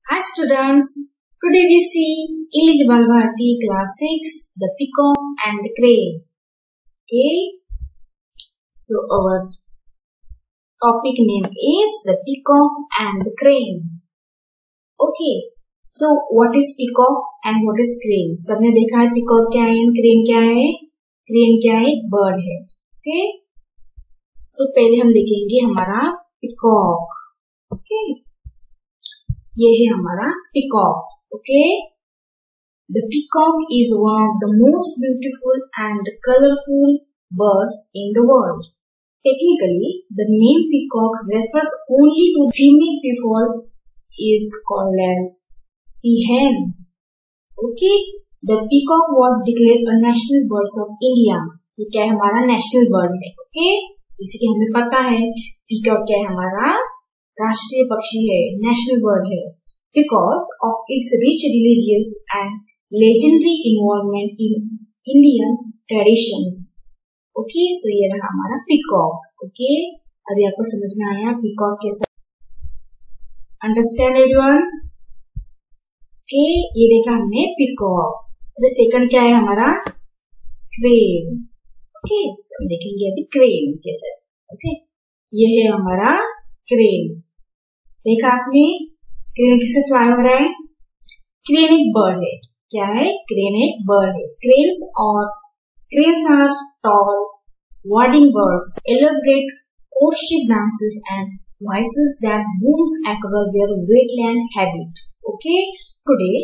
Hi students, today we see English Balbharati class 6, the peacock and the crane. Okay, so our topic name is the peacock and the crane. Okay, so what is peacock and what is crane? सबने देखा है peacock क्या है, crane क्या है? Crane क्या है? Bird है. Okay, so पहले हम देखेंगे हमारा peacock. Okay. ये है हमारा peacock. Okay, the peacock is one of the most beautiful and colorful birds in the world. Technically, the name peacock refers only to female peafowl is called as peahen. Okay, the peacock was declared a national bird of India. ये क्या है हमारा national bird है. Okay, जैसे कि हमें पता है peacock क्या है हमारा राष्ट्रीय पक्षी है, नेशनल बर्ड है, because of its rich religious and legendary involvement in Indian traditions. Okay, so ये रहा हमारा पीकॉक. ओके, अभी आपको समझ में आया पीकॉक कैसा? Understand everyone? ओके, ये देखा हमने पीकॉक. द सेकंड क्या है हमारा? क्रेन. ओके, हम देखेंगे अभी क्रेन कैसे. ओके, ये है हमारा क्रेन. देखा आपने क्रेन किसे फ्लाई हो रहा है? क्रेन एक बर्ड है. क्या है? क्रेन एक बर्ड है. Cranes are tall wading birds, elaborate courtship dances and voices that booms across their wetland habit. Okay, today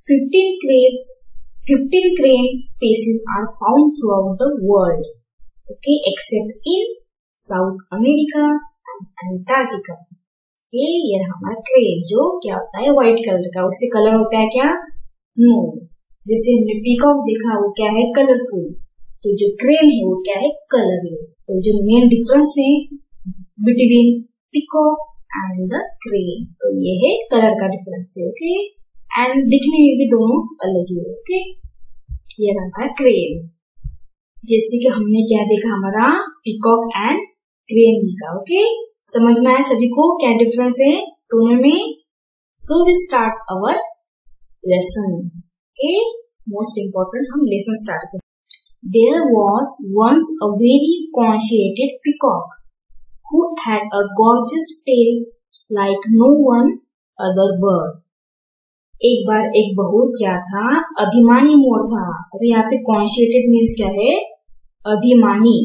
15 crane species are found throughout the world. Okay, except in South America and Antarctica. ये हमारा crane जो क्या होता है white colour का. उससे colour होता है क्या? नो. जैसे हमने पीकॉक देखा वो क्या है? कलरफुल. तो जो क्रेन है वो क्या है? कलरलेस. तो जो मेन डिफरेंस है between peacock and the crane, तो ये है कलर का डिफरेंस है. ओके, एंड दिखने में भी दोनों अलग ही है. ओके, ये हमारा क्रेन. जैसे कि हमने क्या देखा हमारा पीकॉक एंड क्रेन देखा. ओके, समझ में आया सभी को क्या डिफरेंस है दोनों में? So we start our lesson. Okay, most important हम लेसन स्टार्ट करते. There was once a very conceited peacock who had a gorgeous tail like no one other bird. एक बार एक बहुत क्या था? अभिमानी मोर था. अभी यहाँ पे कॉन्शिएटेड मीन्स क्या है? अभिमानी.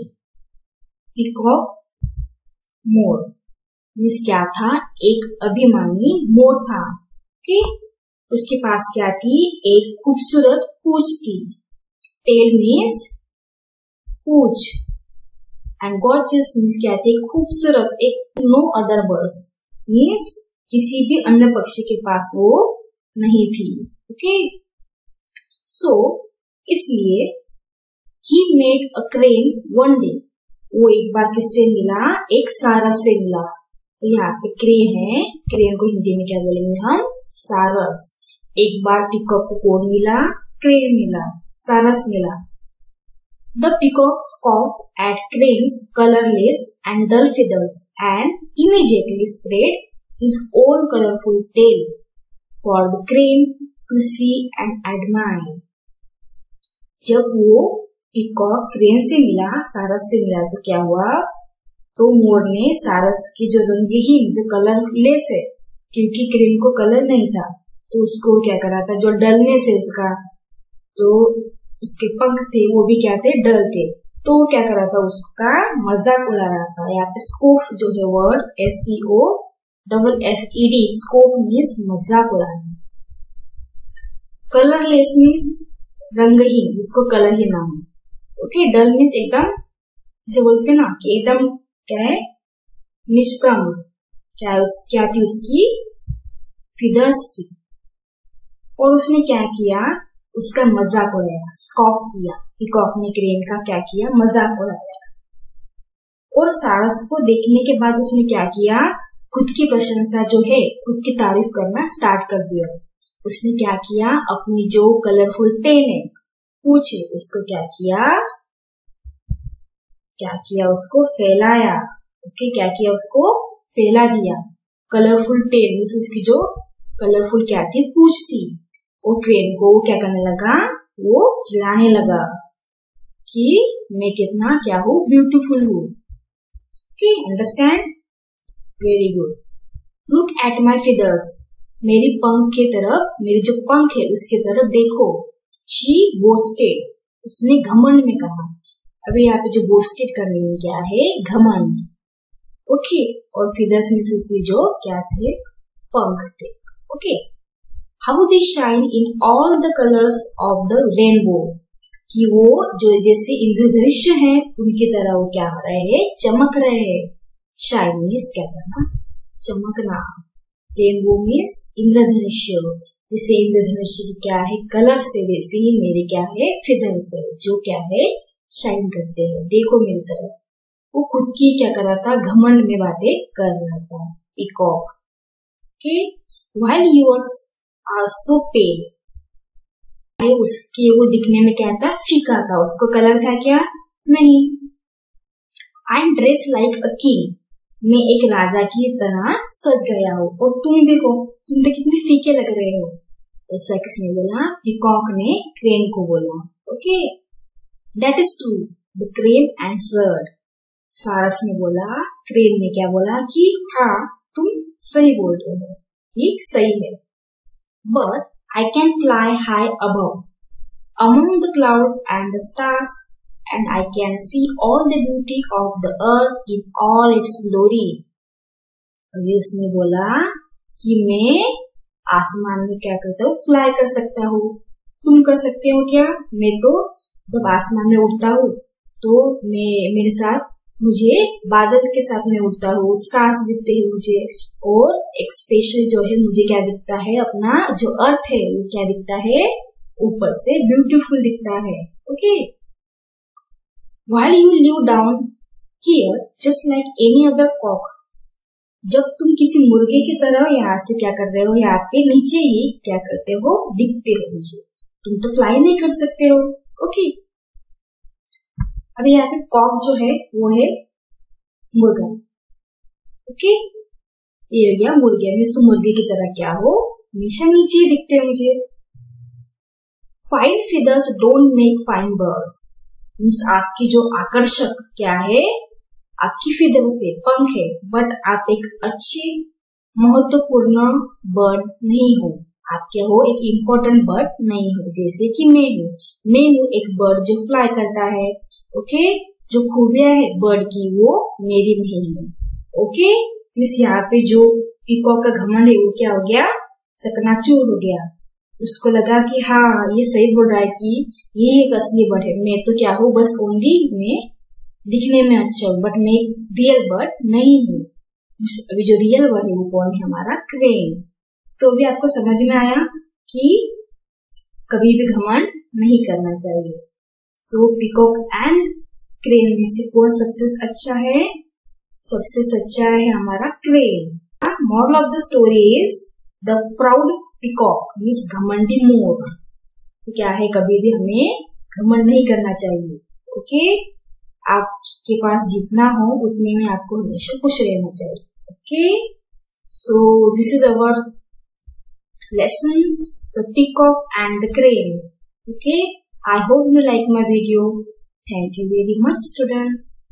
पीकॉक मोर मीन्स क्या था? एक अभिमानी मोर था. ओके, उसके पास क्या थी? एक खूबसूरत पूंछ थी. टेल मीन्स पूंछ एंड गॉर्जियस मीन्स क्या थी? खूबसूरत. एक नो अदर बर्ड्स मीन्स किसी भी अन्य पक्षी के पास वो नहीं थी. ओके, सो इसलिए ही met a crane one day. वो एक बार किससे मिला? एक सारस से मिला. यहाँ पे क्रेन है, क्रेन को हिंदी में क्या बोलेंगे हम? सारस. एक बार पीकॉक को कौन मिला? क्रेन मिला, सारस मिला. The peacock scoffed at crane's colourless and dull feathers and immediately spread his own colorful tail for the crane to see and admire. जब वो पीकॉक क्रेन से मिला, सारस से मिला, तो क्या हुआ? तो मोर ने सारस की जो रंगहीन, जो कलरलेस है, क्योंकि क्रेन को कलर नहीं था, तो उसको क्या करा था? जो डलनेस है उसका, तो उसके पंख थे वो भी क्या थे? डल थे. तो क्या करा था? उसका मजाक उड़ा रहा था. यहाँ पे स्कोप जो है वर्ड SCOFFED, स्कोप मीन्स मजाक उड़ाना. कलरलेस मीन्स रंगहीन, जिसको कलर ही ना हो. ओके, डल मीन्स एकदम, जैसे बोलते ना कि एकदम क्या है? निष्प्रभ. क्या थी उसकी? फिदर्स थी. और उसने क्या किया? उसका मजाक उड़ाया, स्कॉफ किया. पीकॉक ने क्रेन का क्या किया? मजाक उड़ाया. और सारस को देखने के बाद उसने क्या किया? खुद की प्रशंसा जो है, खुद की तारीफ करना स्टार्ट कर दिया. उसने क्या किया? अपनी जो कलरफुल टेल है, पूछे, उसको क्या किया? उसको फैलाया. ओके, क्या किया? उसको फैला दिया. कलरफुल टेल मीन्स उसकी जो कलरफुल क्या थी, पूंछ थी। और क्रेन को क्या करने लगा, वो चिल्लाने लगा कि मैं कितना क्या हूँ, ब्यूटीफुल हूँ। Okay, understand, very good. Look at my feathers, मेरी पंख की तरफ, मेरे जो पंख है उसकी तरफ देखो। शी बोस्टेड, उसने घमंड में कहा। अभी यहाँ पे जो बोस्टेड करने में क्या है, घमंड। ओके, और feathers में से जो क्या थे, पंख थे। Okay, how they shine in all the colours of the rainbow, कि वो जो जैसे इंद्रधनुष्य है उनकी तरह वो क्या हो रहे हैं, चमक रहे हैं। शाइन मीन्स क्या करना, चमकना। रेनबो मीन्स इंद्रधनुष्य, जैसे इंद्रधनुष्य की क्या है कलर से, वैसे ही मेरे क्या है feathers है, जो क्या है शाइन करते हैं। देखो मेरी तरफ, वो खुद की क्या कर रहा था, घमंड में बातें कर रहा था, peacock. Okay, while yours are so pale, उसके वो दिखने में क्या था, फीका था, उसको कलर था क्या, नहीं। I am dress like a king, मैं एक राजा की तरह सज गया हूँ, और तुम देखो, तुम तो कितने फीके लग रहे हो। ऐसा किसने बोला, पीकॉक ने क्रेन को बोला। Okay, that is true, the crane answered, सारस ने बोला, क्रेन ने क्या बोला कि हाँ तुम सही बोल रहे हो, ठीक सही है। But I can fly high above, among the clouds and the stars, and I can see all the beauty of the earth in all its glory. अभी उसने बोला कि मैं आसमान में क्या करता हूँ, फ्लाई कर सकता हूँ। तुम कर सकते हो क्या? मैं तो जब आसमान में उड़ता हूँ तो मेरे साथ मुझे बादल के साथ में उड़ता हूँ, स्टार्स दिखते हैं मुझे, और एक स्पेशल जो है मुझे क्या दिखता है, अपना जो अर्थ है वो क्या दिखता है, ऊपर से ब्यूटीफुल दिखता है। Okay, while you live down here just like any other cock, जब तुम किसी मुर्गे की तरह यहाँ से क्या कर रहे हो, यहाँ पे नीचे ही क्या करते हो, दिखते हो मुझे, तुम तो फ्लाई नहीं कर सकते हो। ओके, अभी यहाँ पे कॉक जो है वो है मुर्गा। ओके, ये हो गया मुर्गे, मीन्स तो मुर्गे की तरह क्या हो, हमेशा नीचे दिखते हो मुझे। Fine feathers don't make fine birds, means आपकी जो आकर्षक क्या है, आपकी feathers है, पंख है, बट आप एक अच्छे महत्वपूर्ण बर्ड नहीं हो, आप क्या हो, एक इम्पोर्टेंट बर्ड नहीं हो, जैसे कि मैं हूँ एक बर्ड जो फ्लाई करता है। ओके, जो खूबियां है बर्ड की वो मेरी नहीं है। ओके, इस यहाँ पे जो पीकॉक का घमंड है वो क्या हो गया, चकनाचूर हो गया। उसको लगा कि हाँ ये सही बोल रहा है कि ये एक असली बर्ड है, मैं तो क्या हूँ, बस ओनली मैं दिखने में अच्छा हूँ, बट मैं रियल बर्ड नहीं हूँ। अभी जो रियल बर्ड है वो कौन है, हमारा क्रेन। तो अभी आपको समझ में आया कि कभी भी घमंड नहीं करना चाहिए। सो पीकॉक एंड क्रेन में से कौन सबसे अच्छा है, सबसे सच्चा है हमारा crane. Moral of the story is the proud peacock means घमंडी मोर। तो क्या है, कभी भी हमें घमंड नहीं करना चाहिए। ओके, आपके पास जितना हो उतने में आपको हमेशा खुश रहना चाहिए। Okay, so this is our lesson, the peacock and the crane. Okay, I hope you like my video. Thank you very much, students.